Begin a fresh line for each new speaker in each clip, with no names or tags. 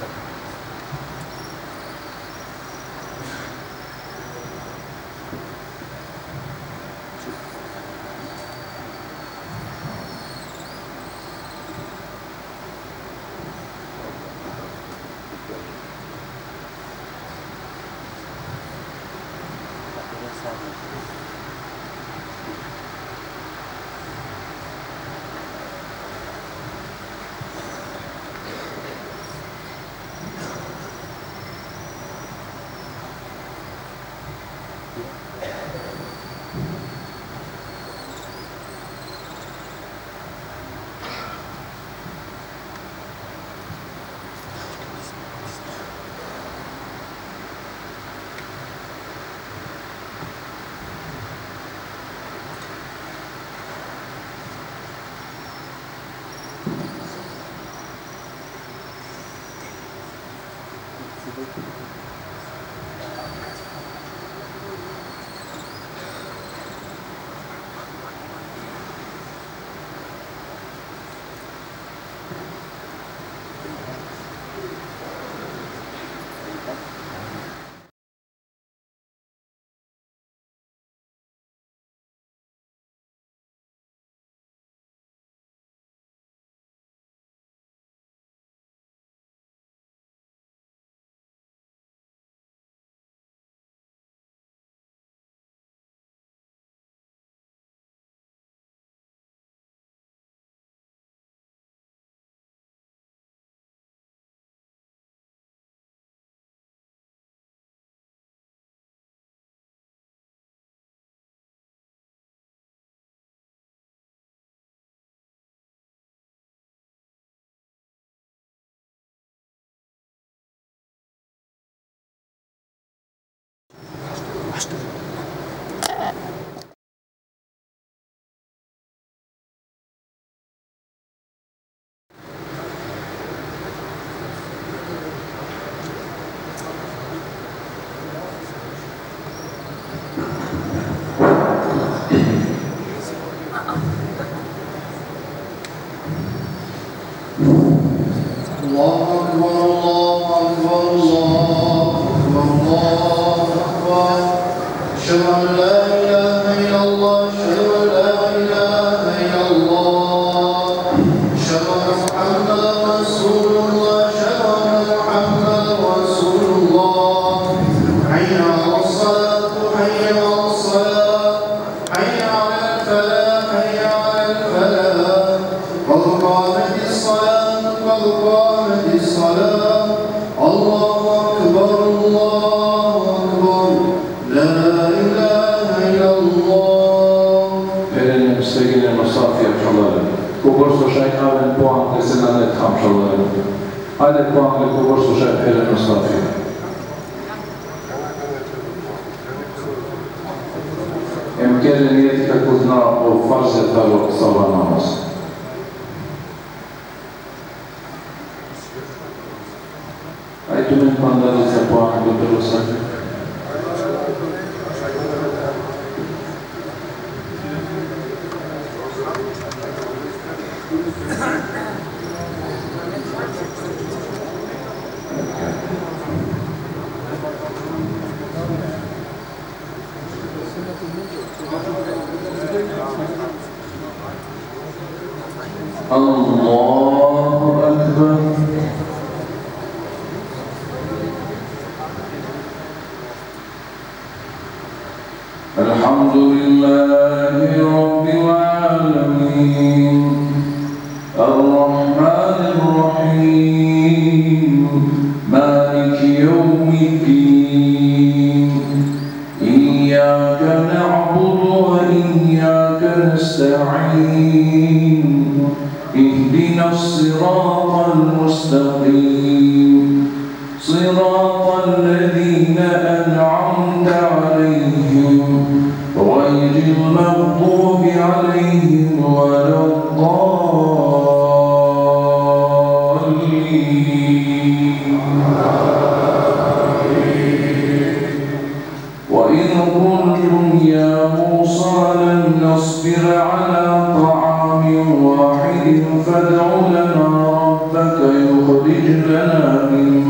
فادع لنا ربك يخرج لنا من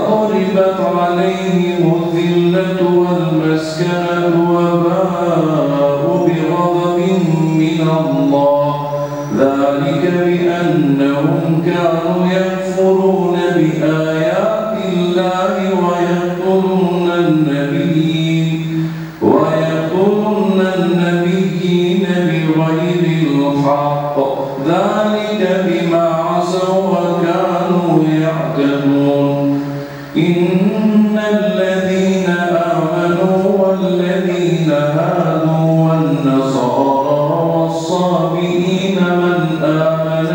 وضربت عليهم الذلة والمسكنة وباءوا بغضب من الله ذلك بأنهم كانوا يكفرون بآيات الله ويقتلون النبيين بغير الحق ذلك بما عصوا وكانوا يعتدون إن الذين آمنوا والذين هادوا والنصارى والصابئين من آمن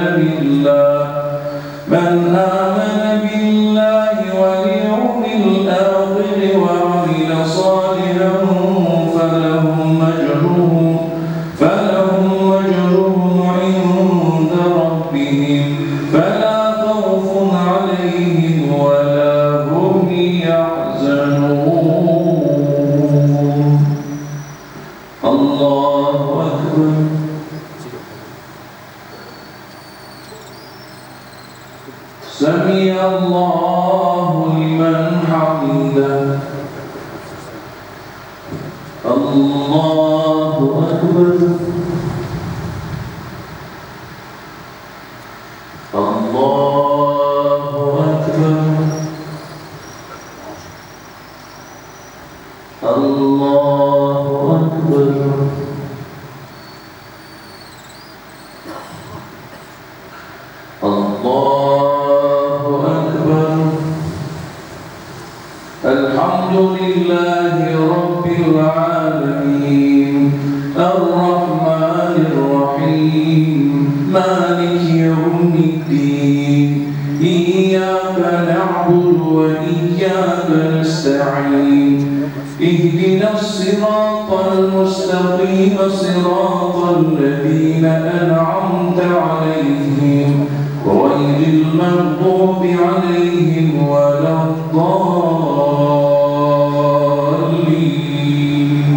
بالله واليوم الآخر وعمل صالحا فلهم أجرهم عند ربهم فلا خوف عليهم ولا هم يحزنون. الله أكبر. سمع الله لمن حمده. الله أكبر. الله أكبر. الله أكبر. الله أكبر. الحمد لله رب العالمين الرحمن الرحيم مالك يوم الدين إياك نعبد وإياك نستعين اهدنا الصراط المستقيم صراط الذين أنعمت عليهم غير المغضوب عليهم ولا الضالين.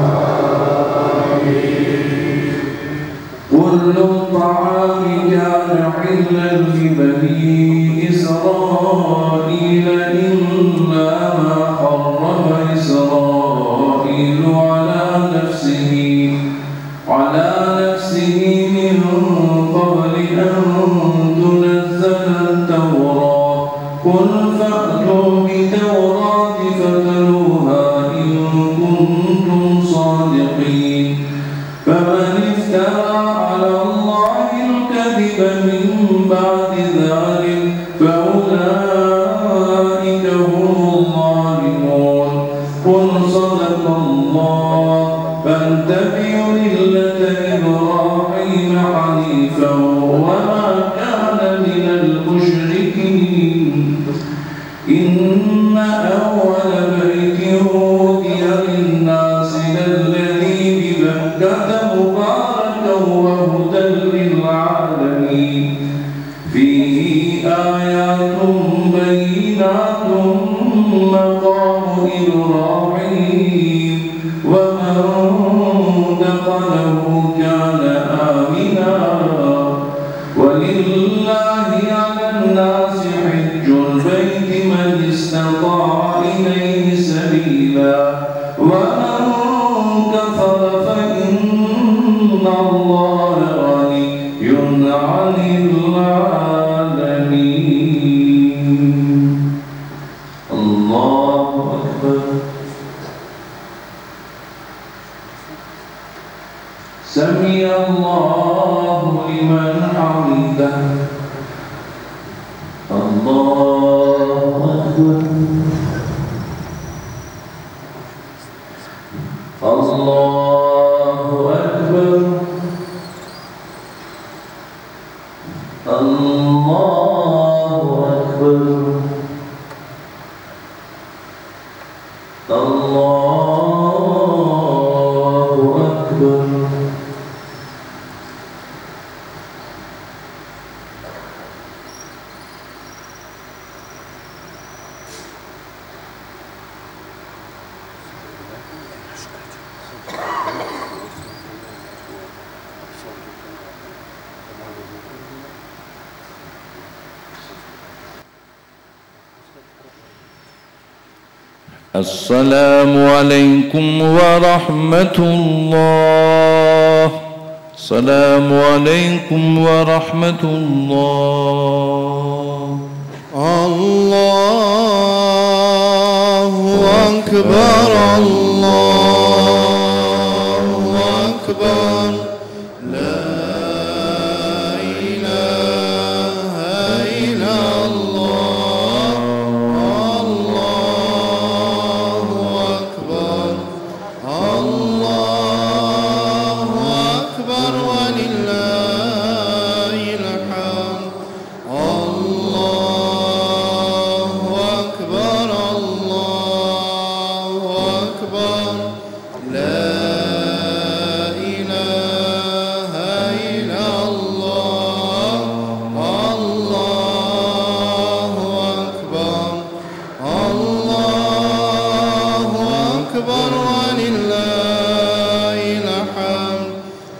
كل الطعام كان حلا لبني إسرائيل إلا ما حرم إسرائيل على نفسه من قبل أن تنزل التوراة قل فأتوا بالتوراة فتلوها إن كنتم صادقين فمن افترى على الله الكذب من بعد ذلك فأولئك هم الظالمون. قل صدق الله فاتبعوا ملة إبراهيم حنيفا وما كان من المشركين إن أول بيت وُضِعَ للناس للذي ببكة مباركا وهدى للعالمين فيه آيات بينات مقام إبراهيم ومن دخله كان آمنا ولله على الناس حج البيت من استطاع إليه سبيلا ومن كفر فإن الله غني عن العالمين. الله أكبر. سمع الله لمن حمده. الله أكبر. الله أكبر. الله أكبر. الله أكبر.
السلام عليكم ورحمة الله. السلام عليكم ورحمة الله.
الله أكبر الله أكبر. لا إله إلا الله. الله أكبر. الله أكبر ولله الحمد. الله أكبر. الله أكبر. لا إله إلا الله. الله أكبر. الله أكبر ولله الحمد.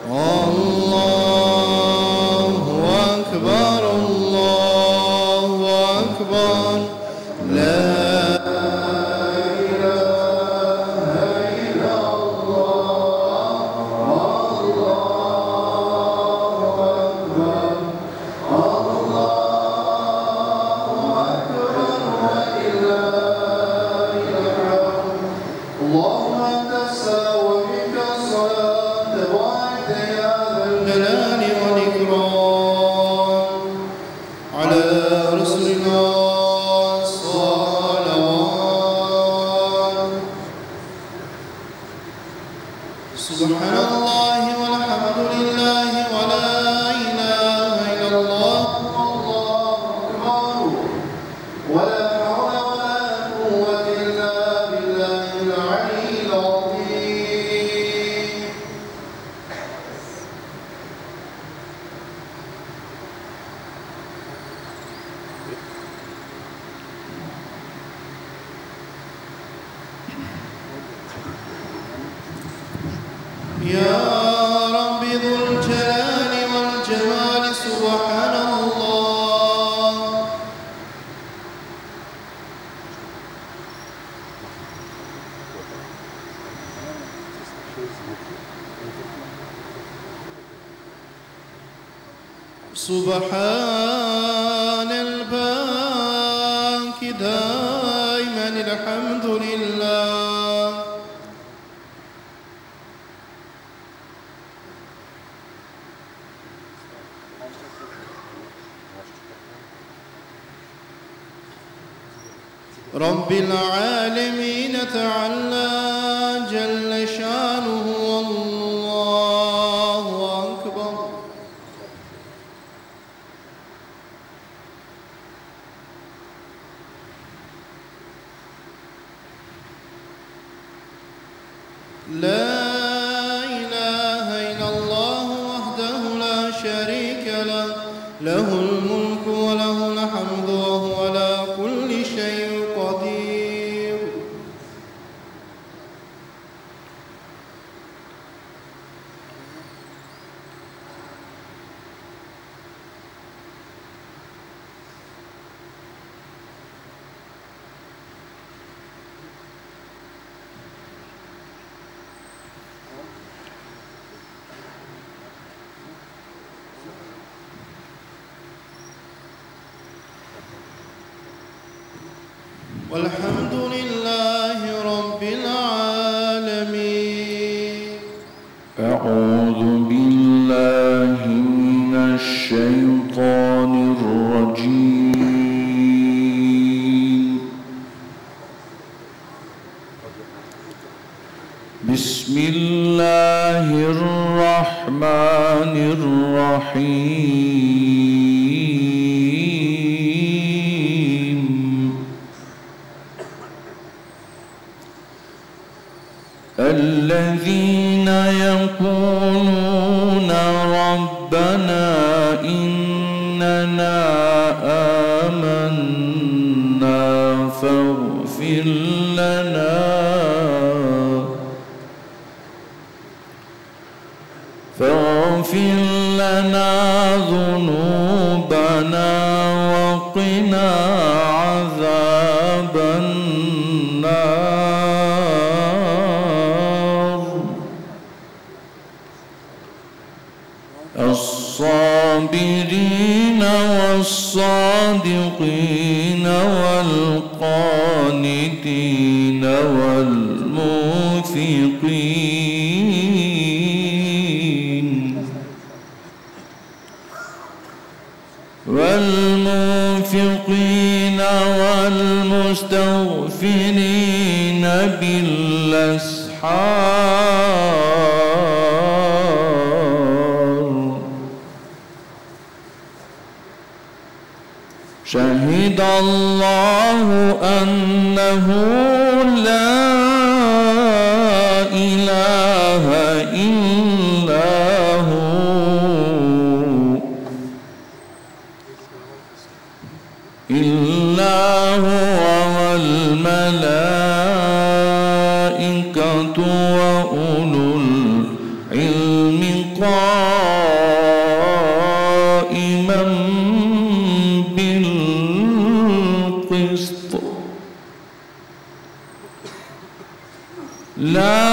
الله أكبر. الله أكبر. لا اللهم أنت السلام ومنك الصلاة تبارك يا ذا الجلال والإكرام. على رسلنا الصلوات. سبحان الله والحمد لله ولا إله إلا الله والله أكبر. ولا حول ولا قوة إلا بالله العلي العظيم. يا رب ذو الجلال والجمال سبحان الله. سبحان الباقي دائما الحمد لله. رب العالمين تعالى جل شانه. الله أكبر. لا إله إلا الله وحده لا شريك له. له الملك وله الحمد وهو على كل شيء قدير. والحمد لله رب العالمين.
أعوذ بالله من الشيطان الرجيم. بسم الله الرحمن الرحيم. الذين يقولون ربنا إننا آمنا فاغفر لنا ذنوبنا وقنا عذاب النار. القانتين والمنفقين والمستغفرين بالأسحار شهد الله أنه لا إله إلا هو والملائكة وأولو العلم قائما بالقسط لا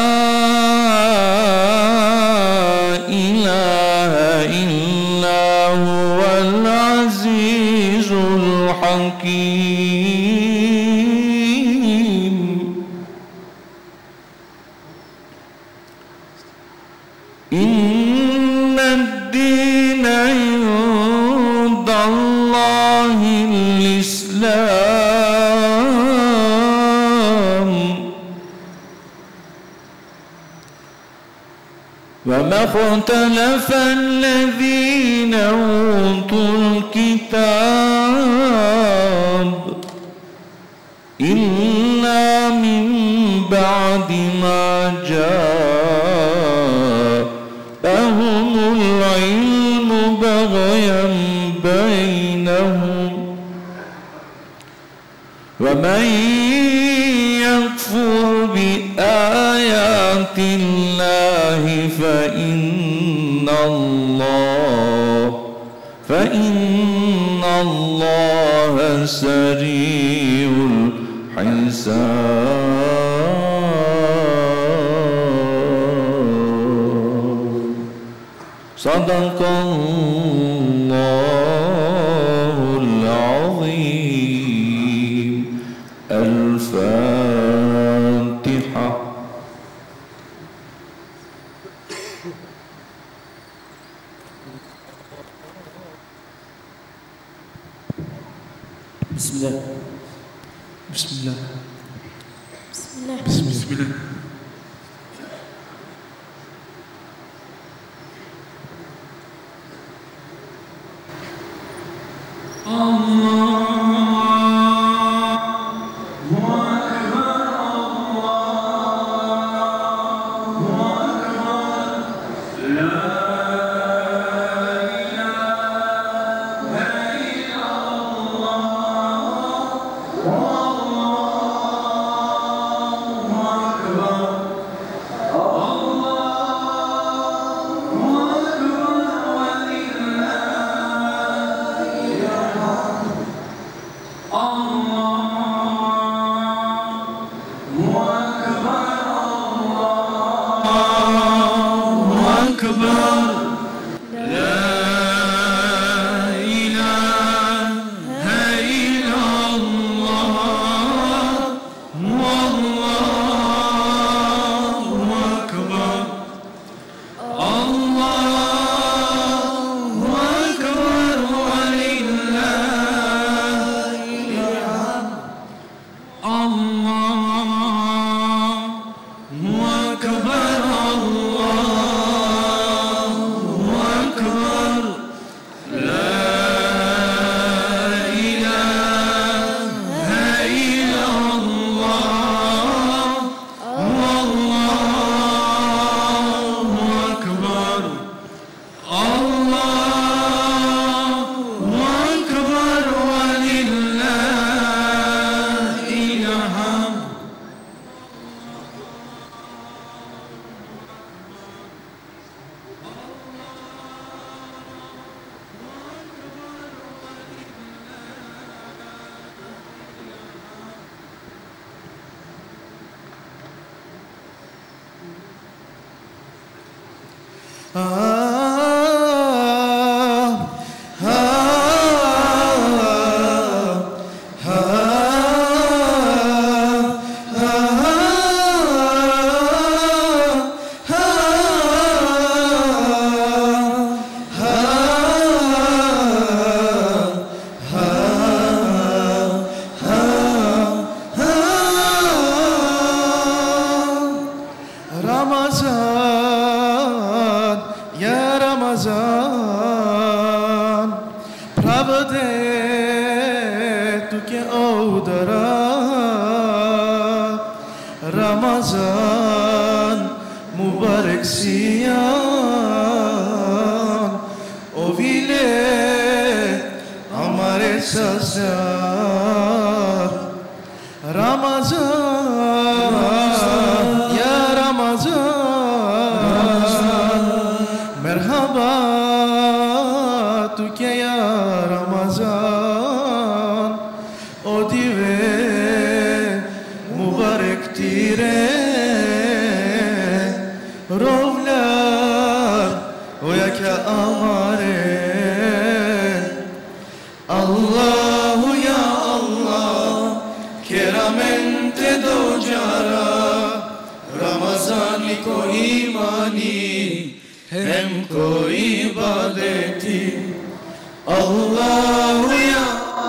إله إلا هو العزيز الحكيم إن الدين عند الله الإسلام وما اختلف الذين أوتوا الكتاب إلا من بعد ما جاءهم العلم بغيا بينهم ومن يكفر بآيات الله فإن الله سريع الحساب صدق الله العظيم الفاتحة.
بسم الله
بسم الله
بسم الله
بسم الله
Ramazan mübarek siyam o bile amare sazar Ramazan ya Ramazan merhaba tuke ya Ramazan o dive mübarek tire rovlar oya ke amare Allahu ya Allah keramente do jara Ramazani ko imani hem ko ibadeti Allahu ya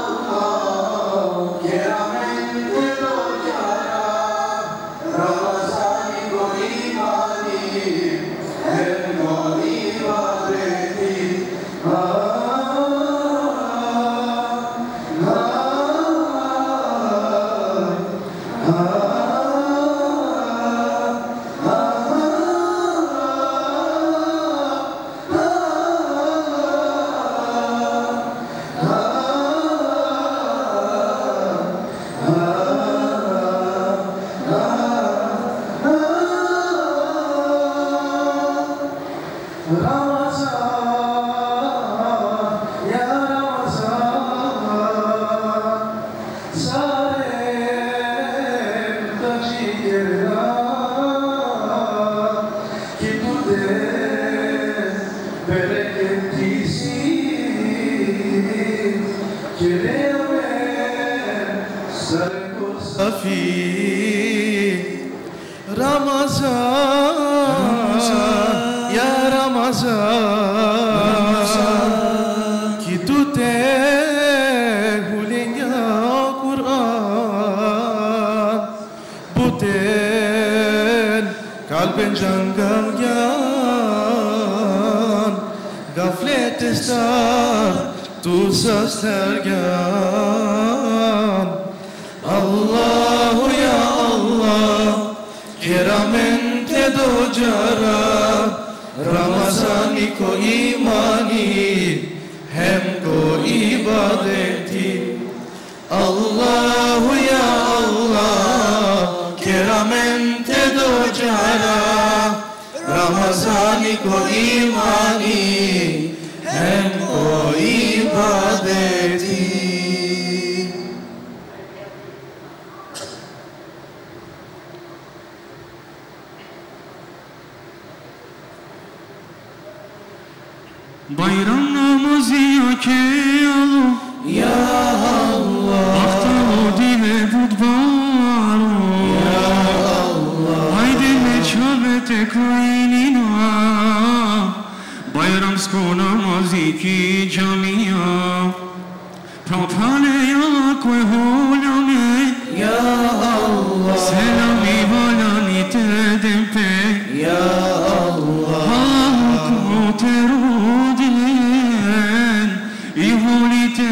Ramazan ya Ramazan ki tu te hulinga Kur'an buten kalben jangalgan gaflet estar tu sastergan Allahu ya Allah keramente do jara Ramazani ko imani hem ko ibadeti Allahu ya Allah keramente do jara Ramazani ko imani hem ko ibadeti
Bayram namazı ki Allah
Ya Allah
Vakta o dile budbaro
Ya Allah
Haydi meçhabete koinina Bayram sko namazı ki camia Propane ya kwe holame
Ya Allah
Selami valani te dempe
Ya Allah
Teruden İvolite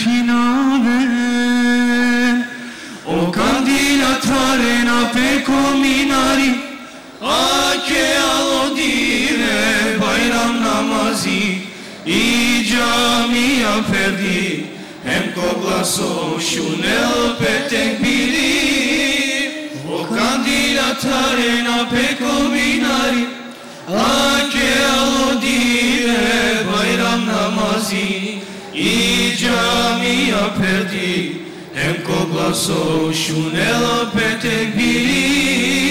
şinaben O kandila tarena peko minari Ake alodire bayram namazi I camia perdi Hem koglaso şunel petek biri O kandila tarena peko minari Ake alodire bayram namazi I camia perdi Hem koglaso şunel petek biri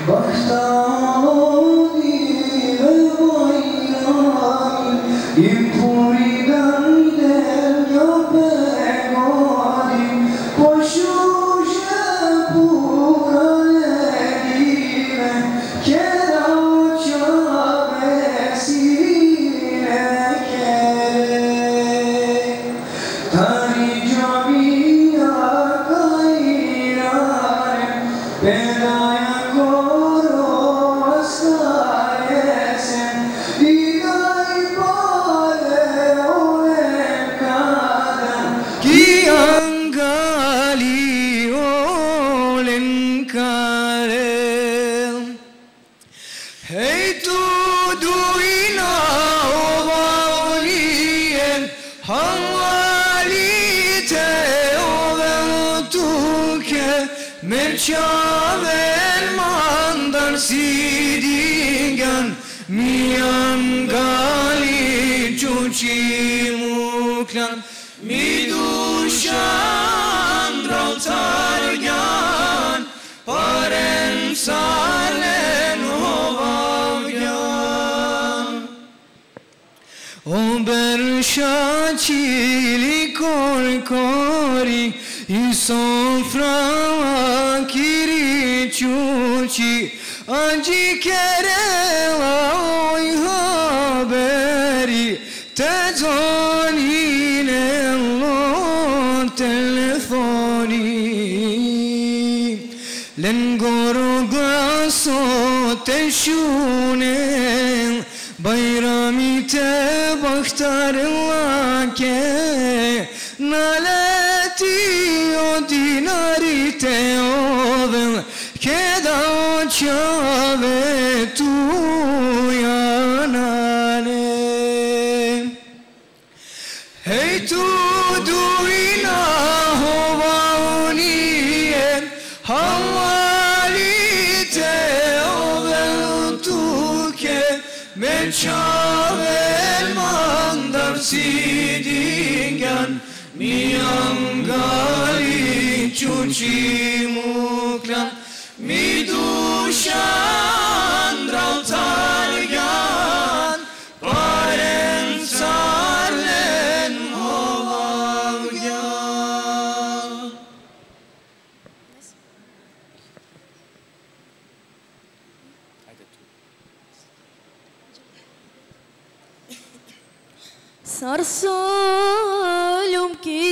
Sarsalum ki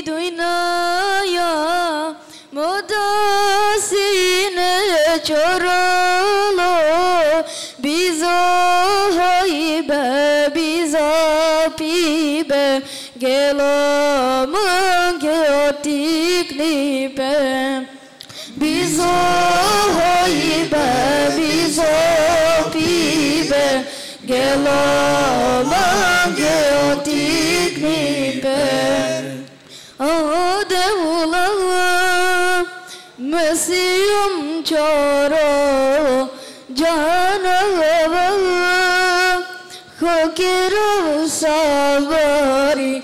duynaya modasine çoralo bizo haybe bizo pibe gelamın geotik nipe bizo haybe bizo pibe gelamın geotik nipe Adevullah Mesihum çoro Canavah Hakiru sabari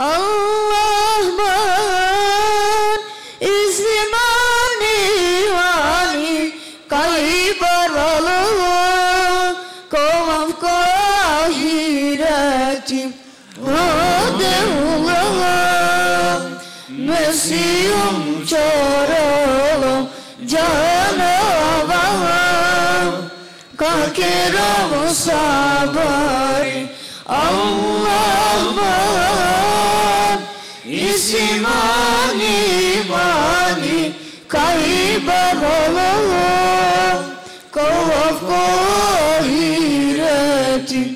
Allah'man İslimani vani Kaybar valah Kovaf kahiretim Adevullah Mesihum çorolo Canavah Kakiram sabari Allah'man İsimani mani Kaybar olalım Kovaf kahireti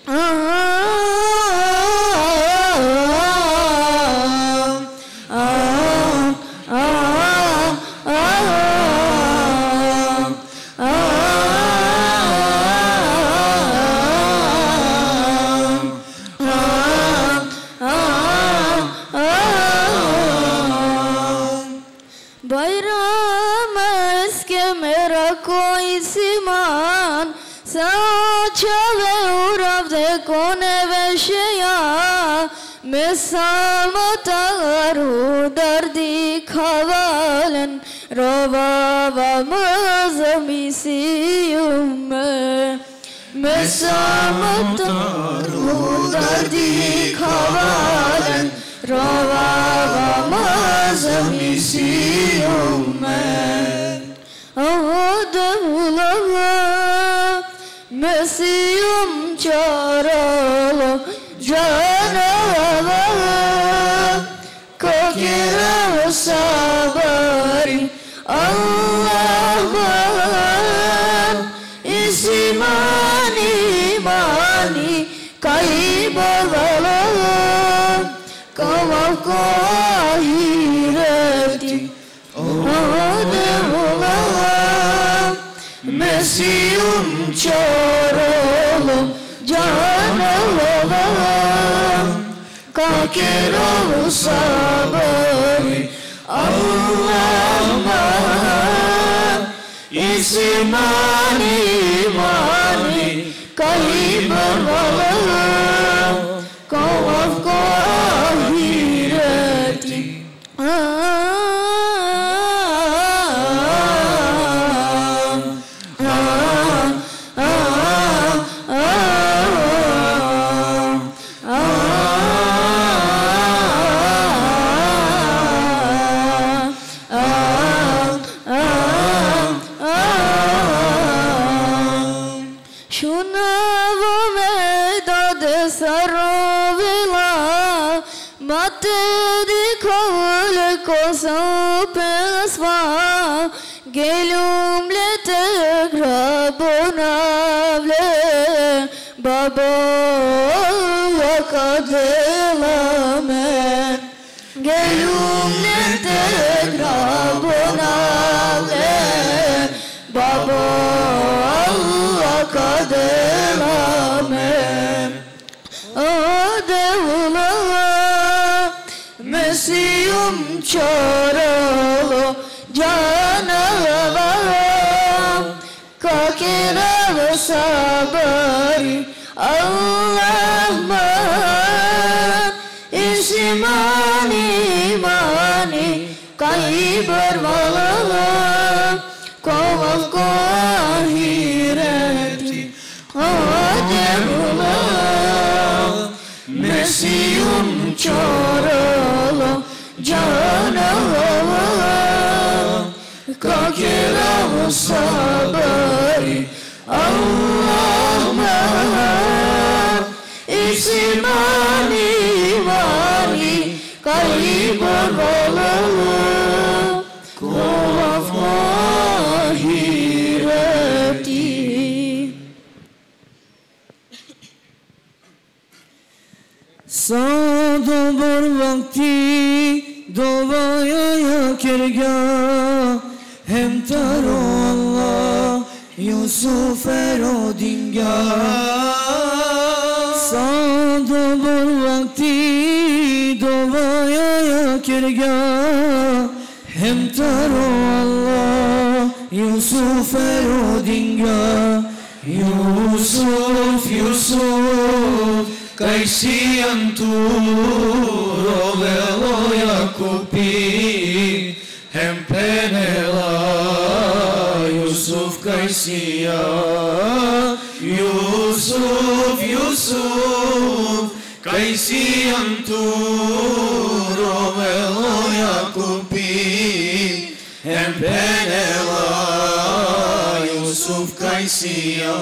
Bayram eske merako isiman Saça ve uravde kone ve şeya Mesalma taru dardi kavalen rovavamızı misiyumme mesamıttar derdik havalen rovavamızı misiyumme Adevullah mesiyum çaralı Cenab-ı Kakira sabari Allah'ım İsimani mani kaybolalım Kavak ahireti Adevullah mesiyum çaralı Cenab-ı Kakira sabari Allah'ım İsimani mani kaybolalım Kavak ahireti Gelum le tegrabunavle Baba vakadelamen Gelum le tegrabunavle Baba vakadelamen Adevullah mesiyum çaralı Cenab-ı Kakira ve sabari Allah'ım İsimani mani kaybolmalım Kovak ahireti Adevullah mesiyum çaralı Cenab-ı Kakira sabari Allah'ım İsimani mani kaybolmalım Kovak ahireti
Sadobor vakti dovaya kergah Hem taro Allah Yusuf erodinga Sadobor vakti dovaya kergah Hem taro Allah Yusuf erodinga Yusuf, Yusuf Kaisian turo velo Jakupi Hempenela Yusuf Kaisia Yusuf, Yusuf Kaisian turo velo Jakupi Hempenela Yusuf Kaisia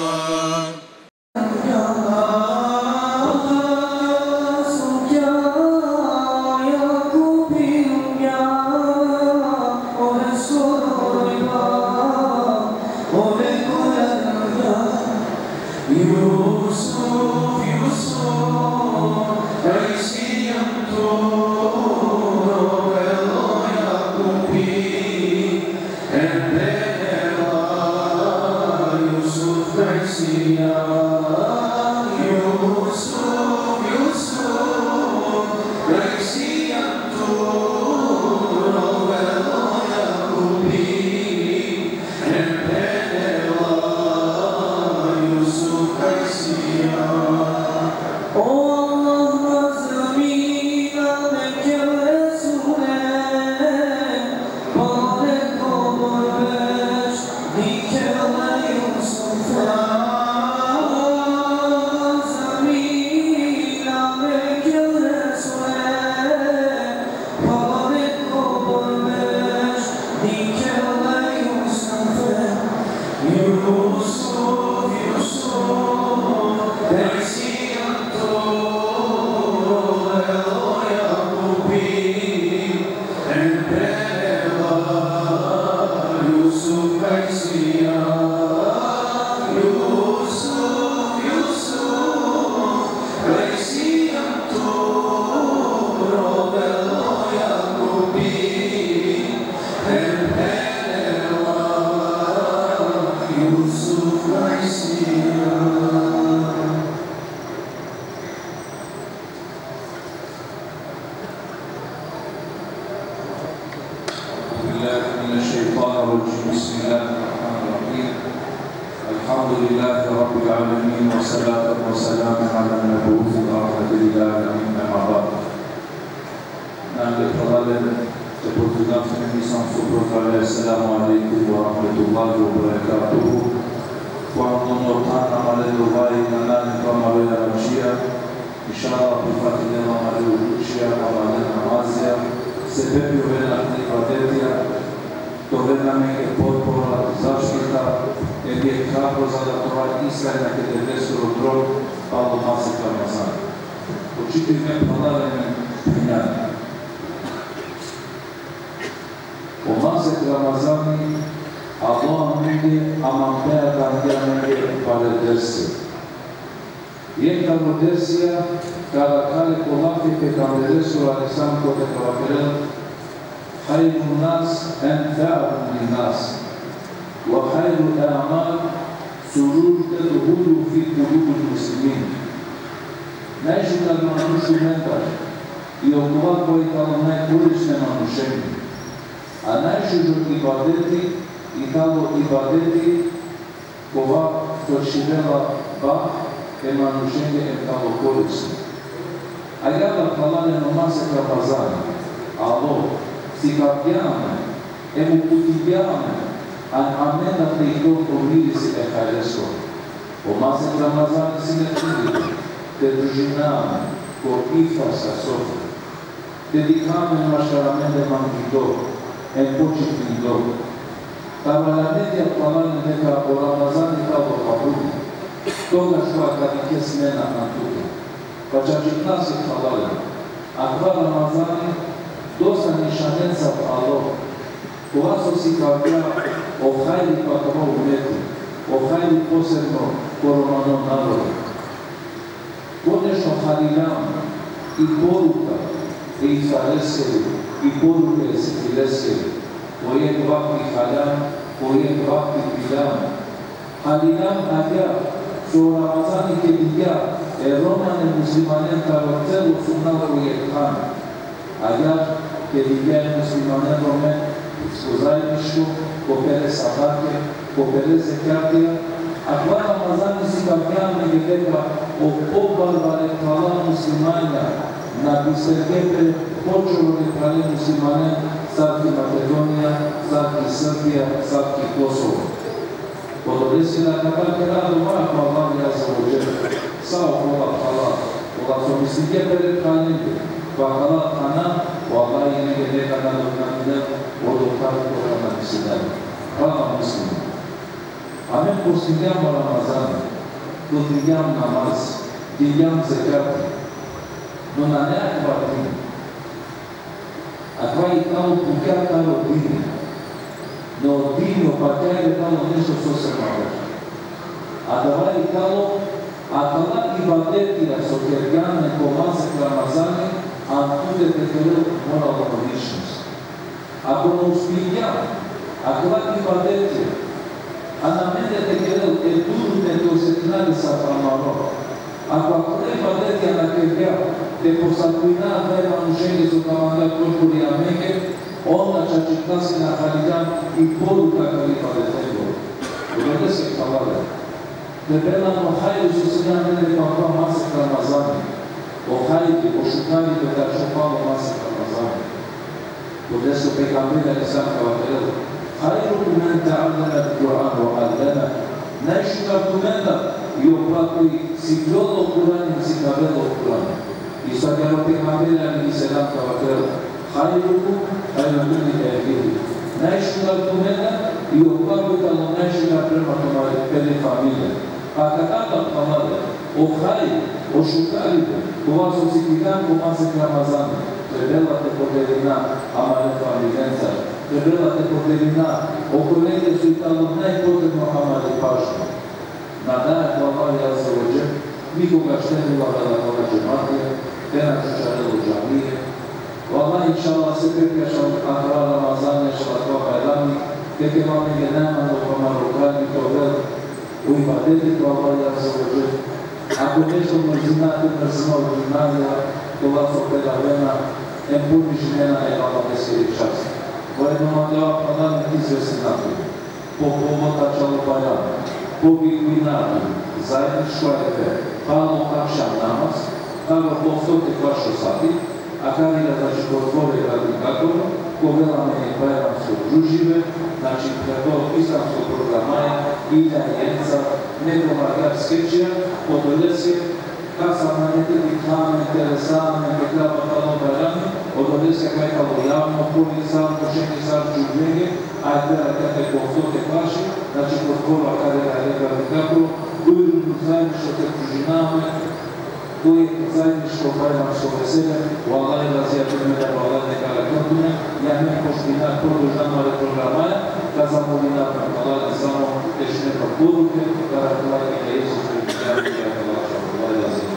Хайруkum men ta'allama al-Qur'an wa 'allama. Najšuka kumenda i oplakoj si vjolo Kur'an i si kavelo Kur'an. I sad je opet navedeno i se nam kao krela. Hayrukum hayrukum li ehlihi. Najšuka kumenda i oplakoj tamo najšuka prema tomare pede familije. A kad Allah pomade, o hajru, o šukaribu, kova su si kidan, kova se Ramazan, trebala te podelina amale familijenca. Trebala te podelina, oko negdje su i tamo najpotrebno amali pažnju. Na dan Allah je zaođen, nikoga štenila da koga džematije, te nas učarelo džamije. Allah inšala se prekašao akra Ramazane, šala kao hajrani, teke mali je nemano pomarokani to vel, u ibadetu Allah je zaođen. Ako nešto mrzinate, mrzino od gimnazija, to vas opeda vena, em puni žmena je Allah neskiri čas. Pojedno deva pradane izvesni napred, po pomotačalo pajana, po bigvinatu, zajedničko efe, palo kakšan namaz, kako postote kvašo sati, a karira znači potvore radikatora, kogela meni pajransko družive, znači preko islamskog programa je Ilja Jenca, nekoma gar skečija, podoljeske, kasama neteli kame, interesame, nekrava talo pajrani, odoljeske kajkalo javno, polisan, pošenje sam čudnjege, a je tera kakve postote kvaši, znači potvora karira radikatora, ujrunu zajedničko te družiname, koji zajedničko pajransko veselje, u Allah i razijatu mene, u Allah neka rekordune, ja ne poština produžnama reprogramaja, da zamolina Allah da samo tešnjeno poruke, da rakulaj neka Isus prikljati, da rakulaj Allah i razijatu.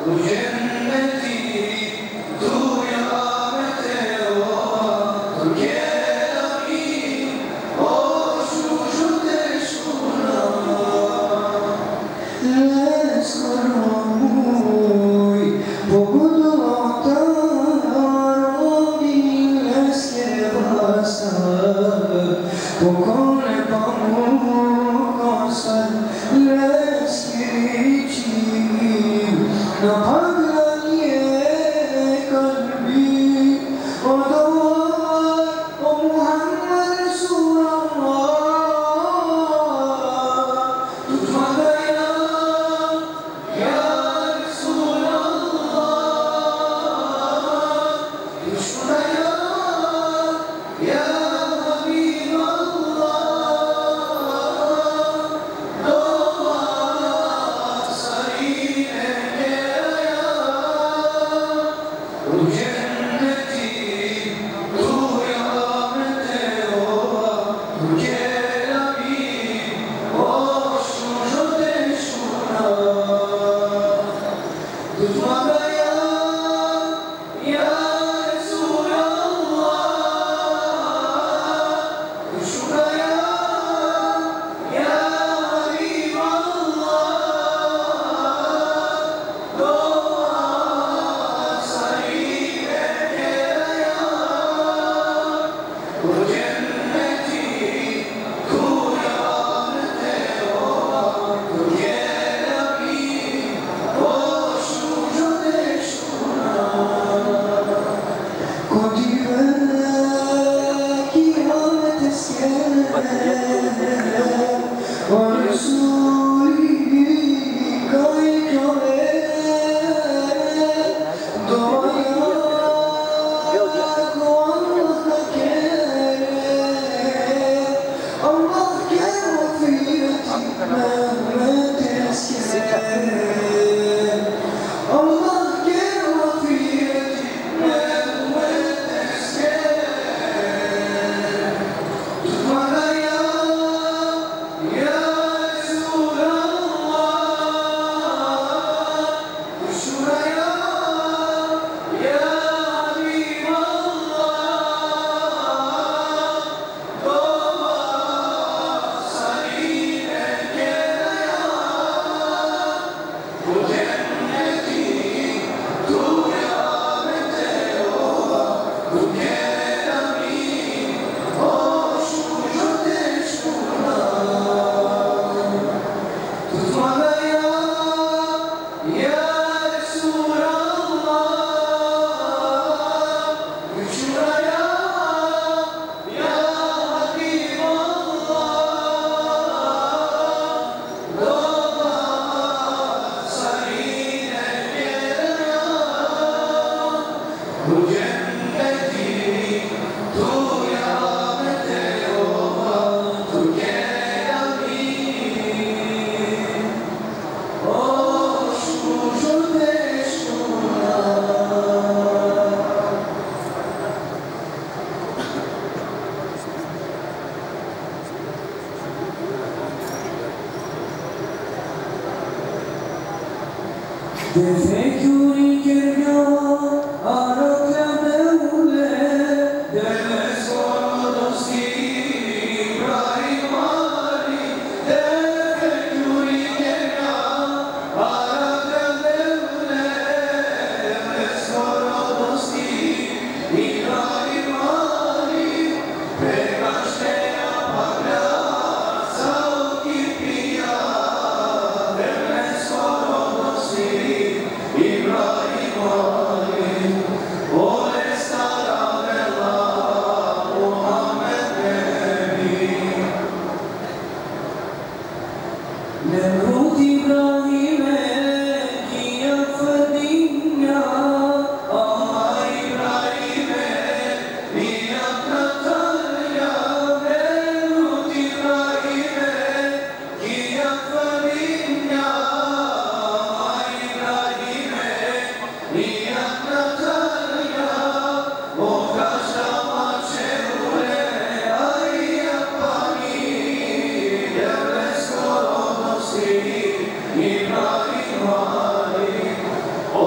Oh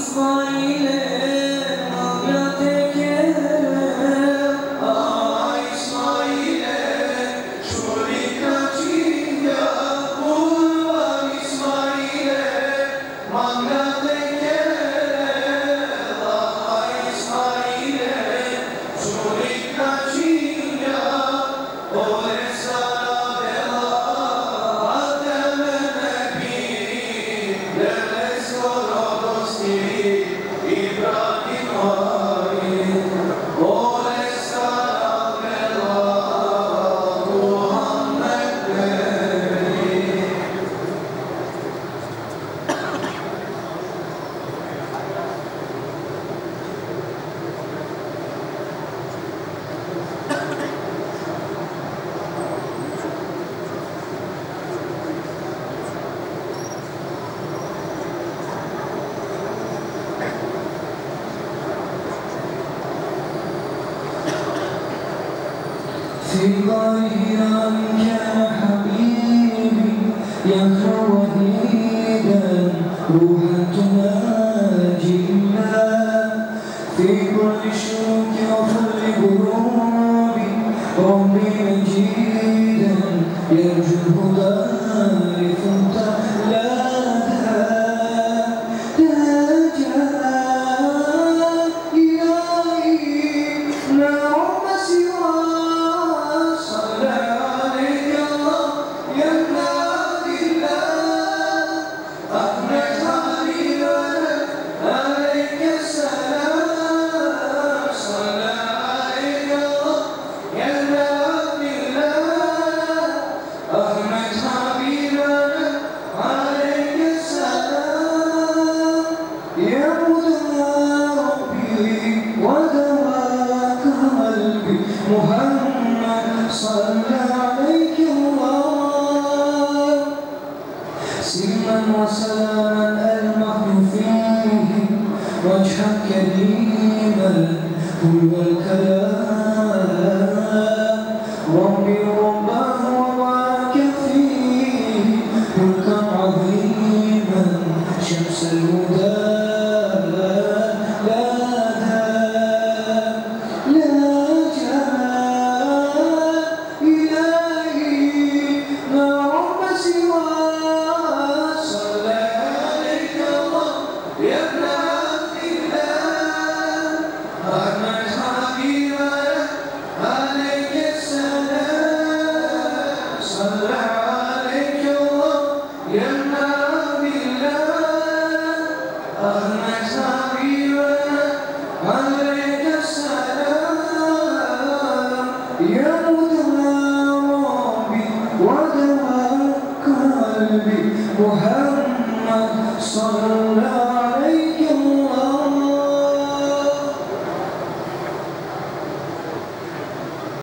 في ظهيرا كان حبيبي يخلو وحيدا روحا تناجي الله في كل شوك وكل غروبي ربي مجيدا يرجو الهدى لفنت لا محمد صلى عليك الله سلما وسلاما المحن فيه وجها كريما هو الكلام ربي رباه وبارك فيه ملكا عظيما شمس الهدى محمد صلى عليه